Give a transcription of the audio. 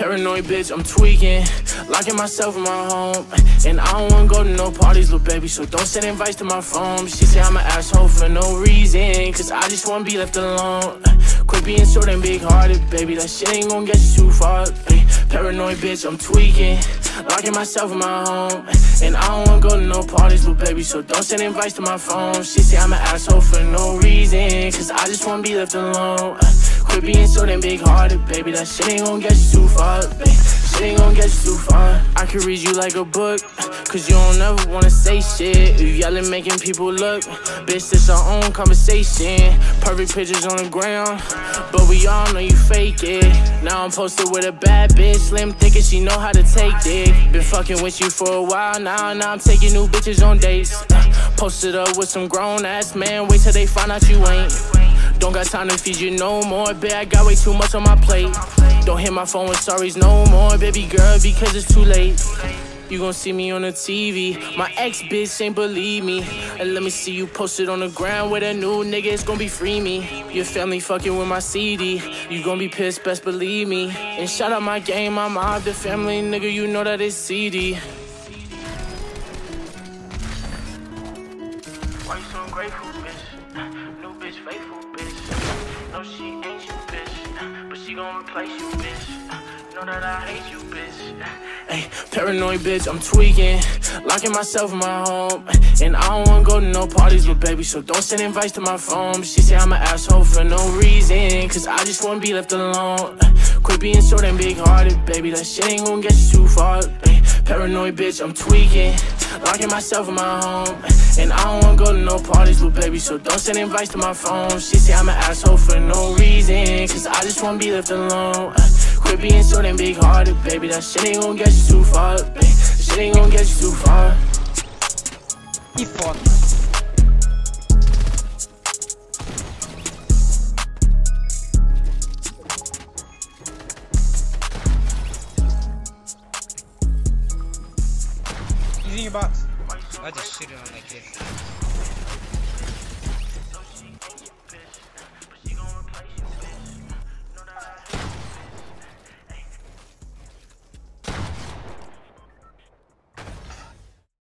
Paranoid bitch, I'm tweaking, locking myself in my home. And I don't wanna go to no parties, little baby, so don't send invites to my phone. She say I'm an asshole for no reason, cause I just wanna be left alone. Quit being short and big-hearted, baby, that shit ain't gonna get you too far. Paranoid bitch, I'm tweaking, locking myself in my home. And I don't wanna go to no parties, little baby, so don't send invites to my phone. She say I'm an asshole for no reason, cause I just wanna be left alone. Quit being so damn big-hearted, baby, that shit ain't gon' get you too far, baby. Shit ain't gon' get you too far. I could read you like a book, cause you don't ever wanna say shit. You yelling, making people look. Bitch, this our own conversation. Perfect pictures on the ground, but we all know you fake it. Now I'm posted with a bad bitch, slim, thick, and she know how to take dick. Been fucking with you for a while now I'm taking new bitches on dates. Posted up with some grown-ass man, wait till they find out you ain't. Don't got time to feed you no more, bitch, I got way too much on my plate. Don't hit my phone with sorries no more, baby girl, because it's too late. You gon' see me on the TV, my ex-bitch ain't believe me. And let me see you posted on the ground with a new nigga, it's gon' be free me. Your family fucking with my CD, you gon' be pissed, best believe me. And shout out my game, my mob, the family, nigga, you know that it's CD. Why you so ungrateful, bitch? New bitch, faithful, bitch. No, she ain't you, bitch, but she gon' replace you, bitch. Know that I hate you, bitch. Ay, paranoid bitch, I'm tweaking, locking myself in my home. And I don't wanna go to no parties, little baby, so don't send invites to my phone. She say I'm an asshole for no reason, cause I just wanna be left alone. Quit being so damn big-hearted, baby, that shit ain't gon' get you too far. Ay, paranoid bitch, I'm tweaking, locking myself in my home. And I don't wanna go to no parties, little baby, so don't send invites to my phone. She say I'm an asshole for no reason, cause I just wanna be left alone. Quit being so damn big-hearted, baby, that shit ain't gon' get you too far, baby. That shit ain't gon' get you too far. E foto. Vizinho, box. Why just shit on that kid?